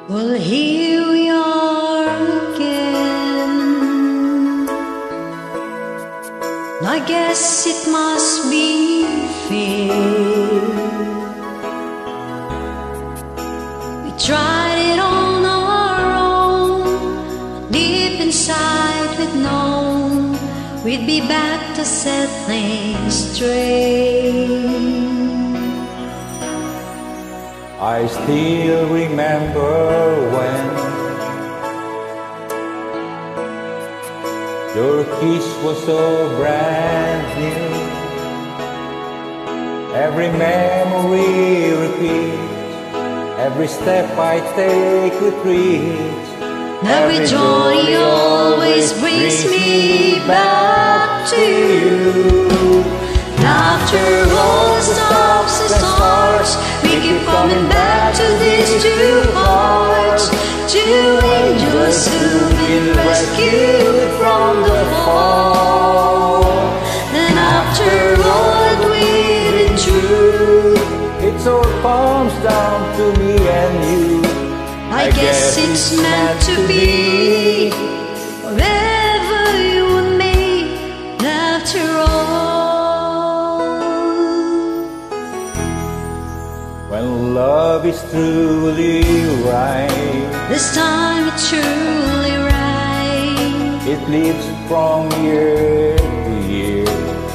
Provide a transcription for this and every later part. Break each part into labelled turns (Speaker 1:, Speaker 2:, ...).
Speaker 1: Well, here we are again. I guess it must be fair. We tried it on our own. Deep inside we'd known we'd be back to set things straight.
Speaker 2: I still remember when your kiss was so brand new. Every memory repeats, every step I take retreats.
Speaker 1: Every journey always brings me back to you. After all the stops and starts, we keep coming back to these two hearts, two angels who've been rescued from the fall. And after all that we've been through,
Speaker 2: it all comes down to me and you.
Speaker 1: I guess it's meant to be forever, you and me. After all,
Speaker 2: when love is truly right,
Speaker 1: this time it's truly right.
Speaker 2: it lives from year to year.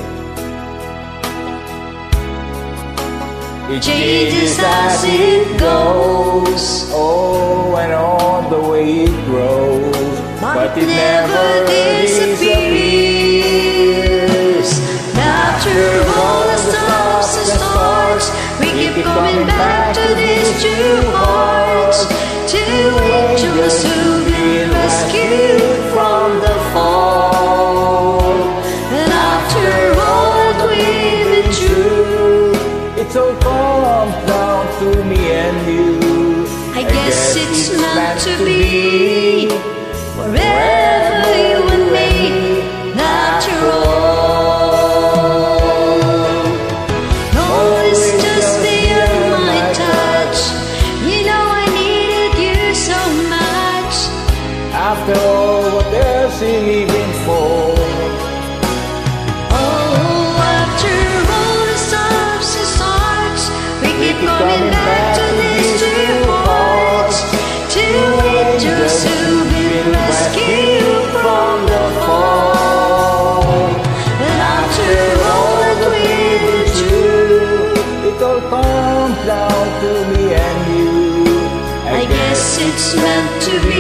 Speaker 2: It changes as it goes, oh, and on the way it grows, but it never disappears.
Speaker 1: After all the stops and starts, we keep coming back to these two hearts, two angels who've been rescued from the fall. And after all that we've been through,
Speaker 2: it all comes down to me and you.
Speaker 1: I guess it's meant to be forever, you and me. After all, no, it's just beyond my touch. You know I needed you so much.
Speaker 2: After all what they're singing for,
Speaker 1: coming back to these two hearts, two angels who've been rescued from the fall. And after all that we've been through,
Speaker 2: it all comes down to me and you.
Speaker 1: I guess it's meant to be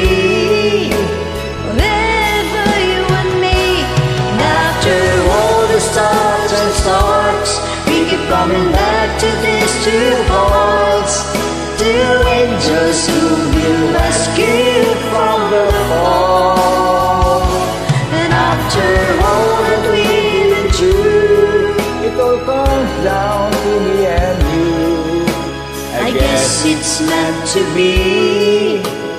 Speaker 1: forever, you and me. And after all the stops and starts, we keep coming back to these two hearts, two angels who've been rescued from the fall. And after all that we've been through,
Speaker 2: it all comes down to me and you.
Speaker 1: I guess it's meant to be